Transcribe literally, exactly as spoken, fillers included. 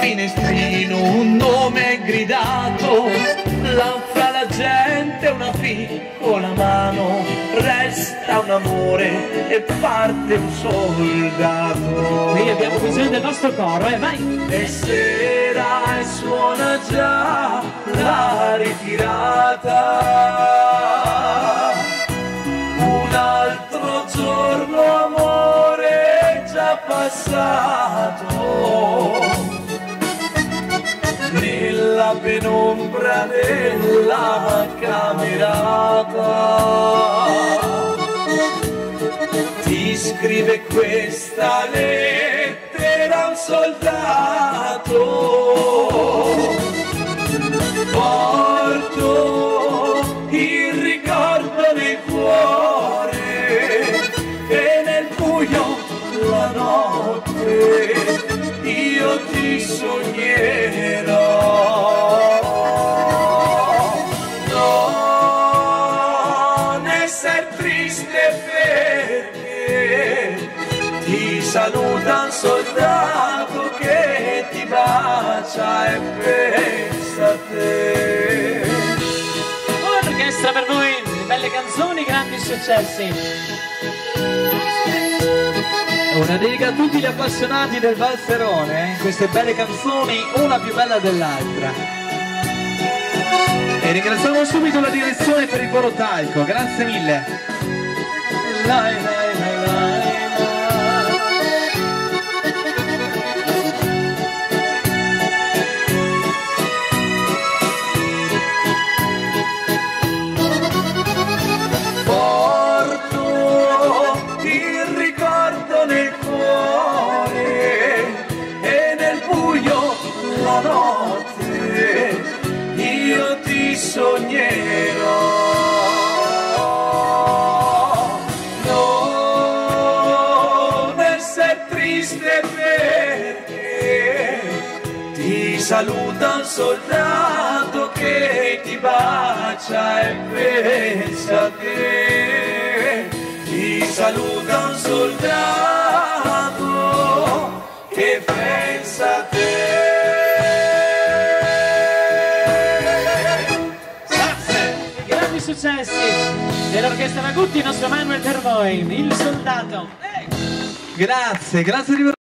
finestrino un nome gridato, là fra la gente una piccola mano, resta un amore e parte un soldato. Qui abbiamo bisogno del nostro coro, eh, vai! E sera e suona già la ritirata, un altro giorno amore già passato, nella penombra della camerata ti scrive questa lettera un soldato. Porto il ricordo nel cuore e nel buio la notte io ti sognerò. Non essere triste perché ti saluta un soldato che ti bacia e pensa a te. Orchestra per voi, belle canzoni, grandi successi. Una dedica a tutti gli appassionati del Valserone, eh? Queste belle canzoni, una più bella dell'altra. E ringraziamo subito la direzione per il coro talco, grazie mille. Lai, lai, lai, lai. Io ti sognerò. Non essere triste perché ti saluta un soldato che ti bacia e pensa a te. Ti saluta un soldato che pensa a te. Successi dell'orchestra Magutti, il nostro Manuel per voi, il soldato. Eh. Grazie, grazie di